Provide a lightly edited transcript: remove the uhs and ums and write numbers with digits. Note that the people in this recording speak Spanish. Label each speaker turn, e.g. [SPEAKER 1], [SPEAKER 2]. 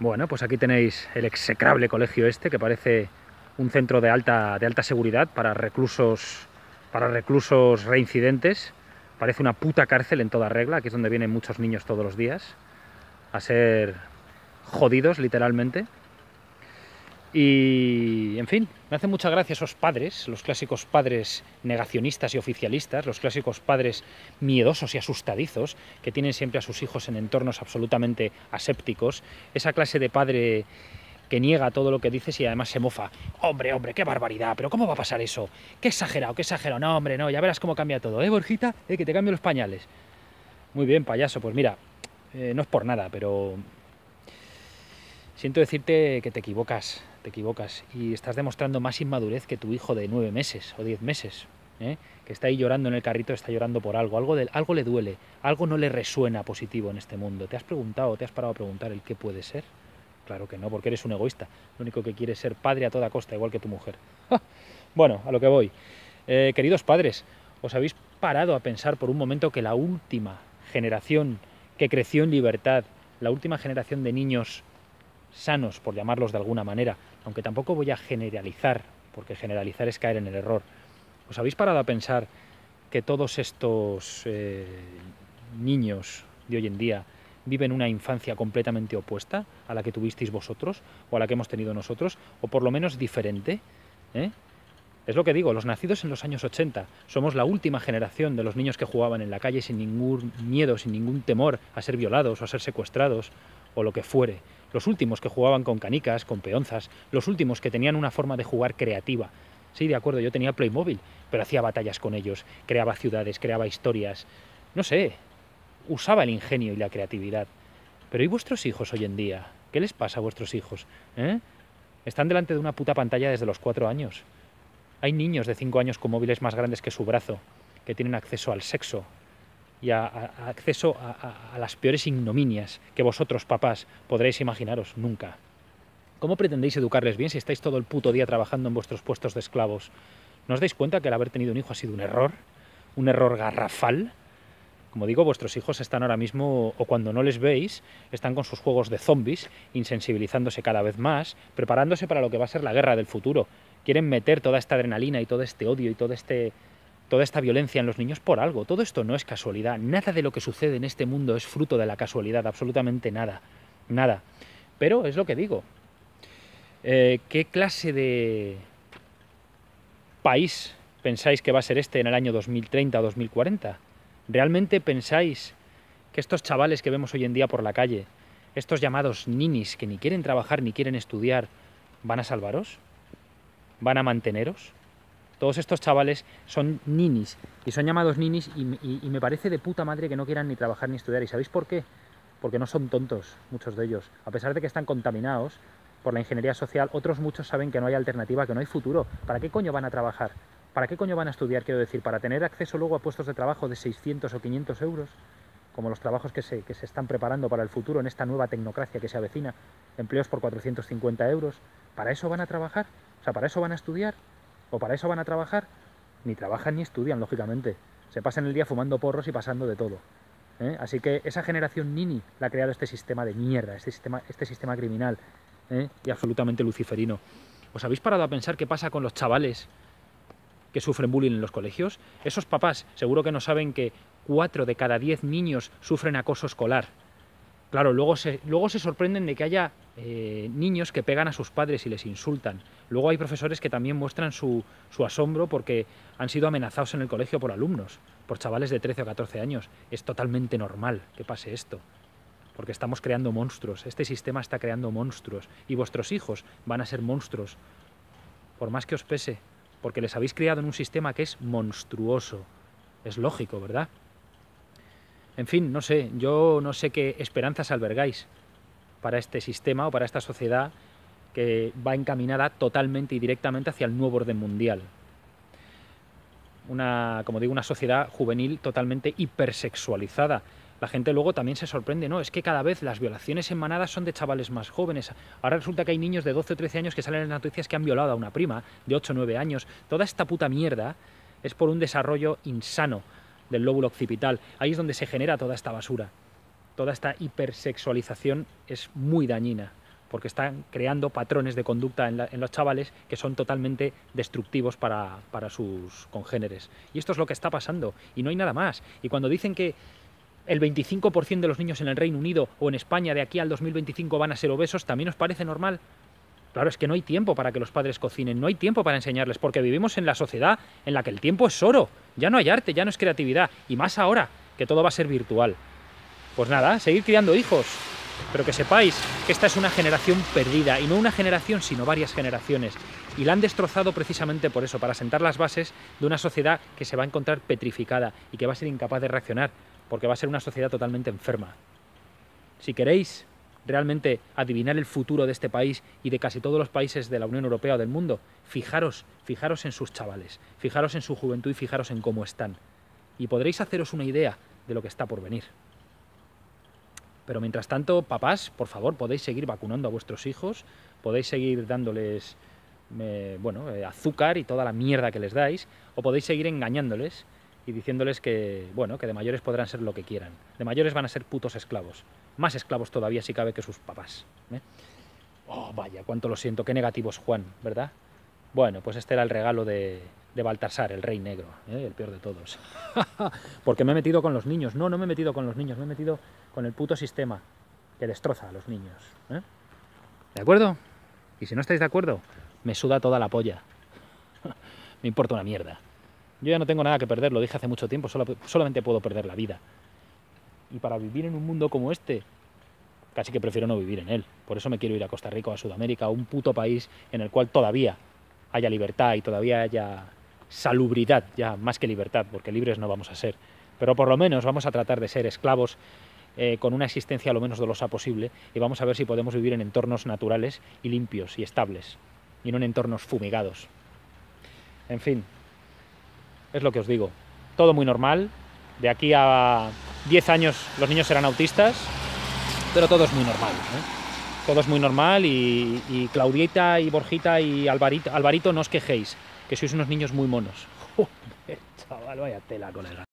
[SPEAKER 1] Bueno, pues aquí tenéis el execrable colegio este, que parece un centro de alta seguridad para reclusos reincidentes. Parece una puta cárcel en toda regla, aquí es donde vienen muchos niños todos los días a ser jodidos, literalmente. Y, en fin, me hacen mucha gracia esos padres, los clásicos padres negacionistas y oficialistas, los clásicos padres miedosos y asustadizos, que tienen siempre a sus hijos en entornos absolutamente asépticos, esa clase de padre que niega todo lo que dices y además se mofa. Hombre, hombre, qué barbaridad, pero ¿cómo va a pasar eso? Qué exagerado, no, hombre, no, ya verás cómo cambia todo, Borjita? Que te cambio los pañales. Muy bien, payaso, pues mira, no es por nada, pero siento decirte que te equivocas y estás demostrando más inmadurez que tu hijo de 9 meses o 10 meses, que está ahí llorando en el carrito, está llorando por algo, algo le duele, algo no le resuena positivo en este mundo. ¿Te has preguntado, te has parado a preguntar el qué puede ser? Claro que no, porque eres un egoísta, lo único que quieres es ser padre a toda costa, igual que tu mujer. Bueno, a lo que voy. Queridos padres, ¿os habéis parado a pensar por un momento que la última generación que creció en libertad, la última generación de niños sanos, por llamarlos de alguna manera, aunque tampoco voy a generalizar, porque generalizar es caer en el error, ¿os habéis parado a pensar que todos estos niños de hoy en día viven una infancia completamente opuesta a la que tuvisteis vosotros, o a la que hemos tenido nosotros, o por lo menos diferente? Es lo que digo, los nacidos en los años 80 somos la última generación de los niños que jugaban en la calle sin ningún miedo, sin ningún temor a ser violados o a ser secuestrados, o lo que fuere. Los últimos que jugaban con canicas, con peonzas, los últimos que tenían una forma de jugar creativa. Sí, de acuerdo, yo tenía Playmobil, pero hacía batallas con ellos, creaba ciudades, creaba historias, no sé, usaba el ingenio y la creatividad. Pero ¿y vuestros hijos hoy en día? ¿Qué les pasa a vuestros hijos? Están delante de una puta pantalla desde los 4 años. Hay niños de 5 años con móviles más grandes que su brazo, que tienen acceso al sexo y acceso a las peores ignominias que vosotros, papás, podréis imaginaros nunca. ¿Cómo pretendéis educarles bien si estáis todo el puto día trabajando en vuestros puestos de esclavos? ¿No os dais cuenta que el haber tenido un hijo ha sido un error garrafal? Como digo, vuestros hijos están ahora mismo, o cuando no les veis, están con sus juegos de zombies, insensibilizándose cada vez más, preparándose para lo que va a ser la guerra del futuro. Quieren meter toda esta adrenalina y todo este odio y toda esta violencia en los niños por algo. Todo esto no es casualidad. Nada de lo que sucede en este mundo es fruto de la casualidad, absolutamente nada. Nada. Pero es lo que digo. ¿Qué clase de país pensáis que va a ser este en el año 2030 o 2040? ¿Realmente pensáis que estos chavales que vemos hoy en día por la calle, estos llamados ninis que ni quieren trabajar ni quieren estudiar, van a salvaros? ¿Van a manteneros? Todos estos chavales son ninis y son llamados ninis y me parece de puta madre que no quieran ni trabajar ni estudiar. ¿Y sabéis por qué? Porque no son tontos, muchos de ellos. A pesar de que están contaminados por la ingeniería social, otros muchos saben que no hay alternativa, que no hay futuro. ¿Para qué coño van a trabajar? ¿Para qué coño van a estudiar? Quiero decir, ¿para tener acceso luego a puestos de trabajo de 600 o 500 euros? Como los trabajos que se están preparando para el futuro en esta nueva tecnocracia que se avecina. Empleos por 450 euros. ¿Para eso van a trabajar? O sea, ¿para eso van a estudiar? ¿O para eso van a trabajar? Ni trabajan ni estudian, lógicamente. Se pasan el día fumando porros y pasando de todo. Así que esa generación nini la ha creado este sistema de mierda, este sistema criminal y absolutamente luciferino. ¿Os habéis parado a pensar qué pasa con los chavales que sufren bullying en los colegios? Esos papás seguro que no saben que 4 de cada 10 niños sufren acoso escolar. Claro, luego se sorprenden de que haya niños que pegan a sus padres y les insultan. Luego hay profesores que también muestran su asombro porque han sido amenazados en el colegio por alumnos, por chavales de 13 o 14 años. Es totalmente normal que pase esto, porque estamos creando monstruos. Este sistema está creando monstruos y vuestros hijos van a ser monstruos, por más que os pese, porque les habéis criado en un sistema que es monstruoso. Es lógico, ¿verdad? En fin, no sé, yo no sé qué esperanzas albergáis para este sistema o para esta sociedad que va encaminada totalmente y directamente hacia el nuevo orden mundial. Como digo, una sociedad juvenil totalmente hipersexualizada. La gente luego también se sorprende, ¿no? Es que cada vez las violaciones en manadas son de chavales más jóvenes. Ahora resulta que hay niños de 12 o 13 años que salen en las noticias que han violado a una prima de 8 o 9 años. Toda esta puta mierda es por un desarrollo insano del lóbulo occipital. Ahí es donde se genera toda esta basura. Toda esta hipersexualización es muy dañina. porque están creando patrones de conducta en los chavales que son totalmente destructivos para sus congéneres. Y esto es lo que está pasando, y no hay nada más. Y cuando dicen que el 25% de los niños en el Reino Unido o en España de aquí al 2025 van a ser obesos, ¿también os parece normal? Claro, es que no hay tiempo para que los padres cocinen, no hay tiempo para enseñarles, porque vivimos en la sociedad en la que el tiempo es oro, ya no hay arte, ya no es creatividad, y más ahora, que todo va a ser virtual. Pues nada, seguir criando hijos, pero que sepáis que esta es una generación perdida, y no una generación, sino varias generaciones, y la han destrozado precisamente por eso, para sentar las bases de una sociedad que se va a encontrar petrificada y que va a ser incapaz de reaccionar, porque va a ser una sociedad totalmente enferma. Si queréis realmente adivinar el futuro de este país y de casi todos los países de la Unión Europea o del mundo, fijaros en sus chavales, fijaros en su juventud y fijaros en cómo están. Y podréis haceros una idea de lo que está por venir. Pero mientras tanto, papás, por favor, podéis seguir vacunando a vuestros hijos, podéis seguir dándoles azúcar y toda la mierda que les dais, o podéis seguir engañándoles y diciéndoles que, bueno, que de mayores podrán ser lo que quieran. De mayores van a ser putos esclavos. Más esclavos todavía si cabe que sus papás. Oh, vaya, cuánto lo siento, qué negativo es Juan, ¿verdad? Bueno, pues este era el regalo de Baltasar, el rey negro, el peor de todos. Porque me he metido con los niños. No, no me he metido con los niños, me he metido con el puto sistema que destroza a los niños. ¿De acuerdo? Y si no estáis de acuerdo, me suda toda la polla. Me importa una mierda. Yo ya no tengo nada que perder, lo dije hace mucho tiempo, solamente puedo perder la vida. Y para vivir en un mundo como este, casi que prefiero no vivir en él. Por eso me quiero ir a Costa Rica o a Sudamérica, a un puto país en el cual todavía haya libertad y todavía haya salubridad, ya más que libertad, porque libres no vamos a ser. Pero por lo menos vamos a tratar de ser esclavos con una existencia lo menos dolosa posible y vamos a ver si podemos vivir en entornos naturales y limpios y estables, y no en entornos fumigados. En fin, es lo que os digo. Todo muy normal. De aquí a 10 años los niños serán autistas, pero todo es muy normal, Todo es muy normal y Claudita y Borjita y Alvarito, no os quejéis, que sois unos niños muy monos. Joder, chaval, vaya tela, colega.